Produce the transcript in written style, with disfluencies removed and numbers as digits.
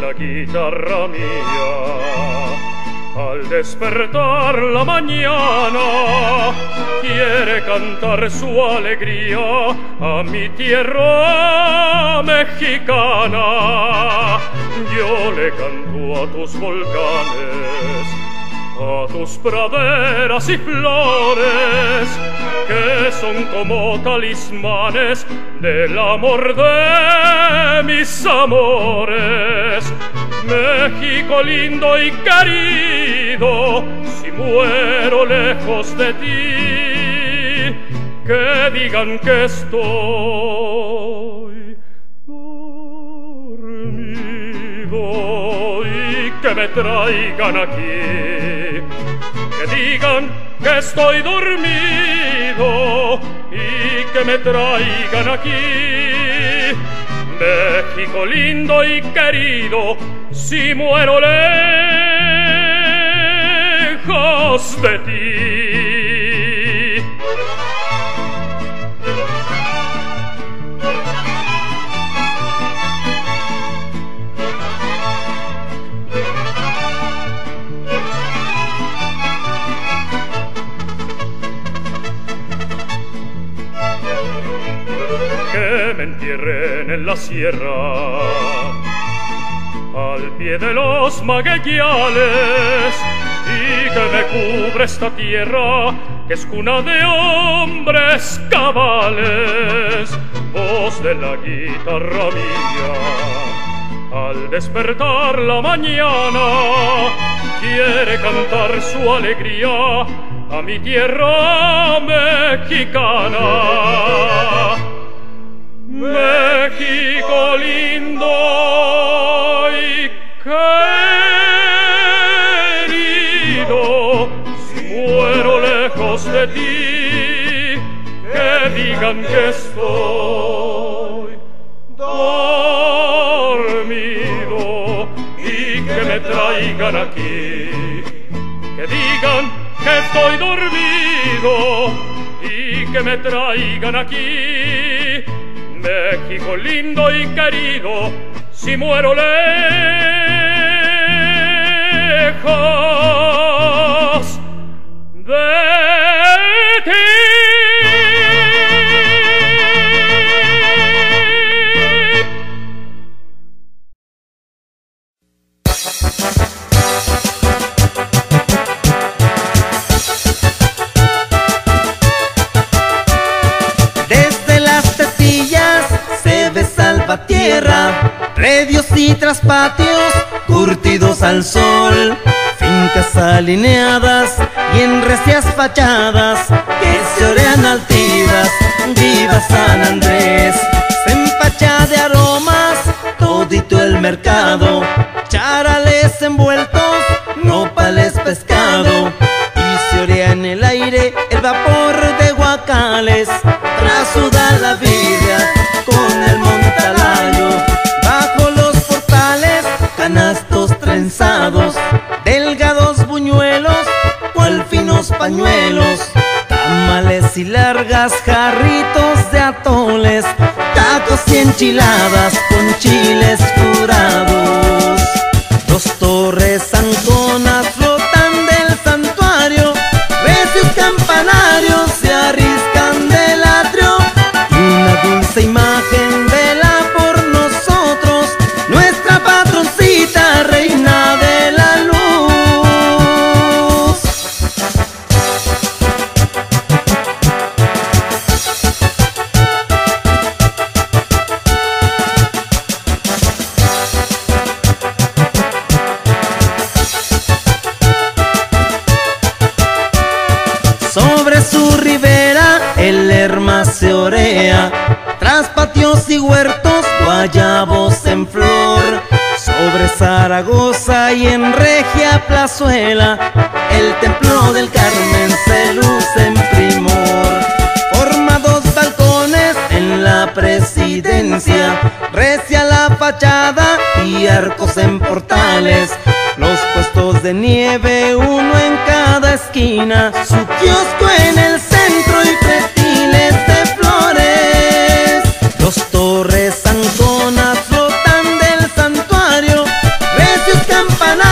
la guitarra mía. Al despertar la mañana quiere cantar su alegría a mi tierra mexicana. Yo le canto a tus volcanes, a tus praderas y flores, que son como talismanes del amor de mis amores. México lindo y querido, si muero lejos de ti, que digan que estoy dormido y que me traigan aquí. Que digan que estoy dormido y que me traigan aquí. México lindo y querido, si muero lejos de ti. Que me entierren en la sierra, al pie de los magueyales, y que me cubra esta tierra, que es cuna de hombres cabales. Voz de la guitarra mía, al despertar la mañana, quiere cantar su alegría a mi tierra mexicana. México lindo y querido, si muero lejos de ti, que digan que estoy dormido y que me traigan aquí. Que digan que estoy dormido y que me traigan aquí. México lindo y querido, si muero lejos de ti. Tierra, predios y traspatios curtidos al sol, fincas alineadas y en recias fachadas que se orean altivas. Viva San Andrés, se empacha de aromas todito el mercado, charales envueltos, nopales pescado, y se orea en el aire el vapor de guacales. Trasuda la vida con el montalayo, bajo los portales canastos trenzados, delgados buñuelos cual finos pañuelos, tamales y largas jarritos de atoles, tacos y enchiladas con chiles curados. Dos torres anconas flotan del santuario, recios campanarios se arriscan del atrio, y una dulce imagen vela por nosotros, nuestra patroncita, reina de la luz. Sobre su ribera el Lerma se orea, tras patios y huertos guayabos en flor. Sobre Zaragoza y en Regia Plazuela el templo del Carmen se luce en primor. Forma dos balcones en la presidencia, recia la fachada y arcos en portales. Los puestos de nieve, uno en cada esquina, su kiosco en el centro y pretiles de flores. Dos torres anconas flotan del santuario, campana